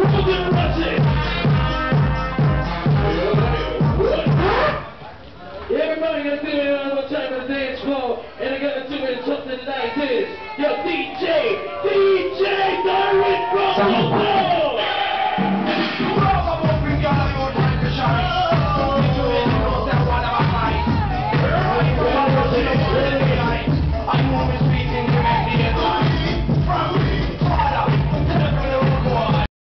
Everybody gonna do it one more time on the dance floor, and I gotta do it something like this. Yo, DJ Darwin from Oklahoma!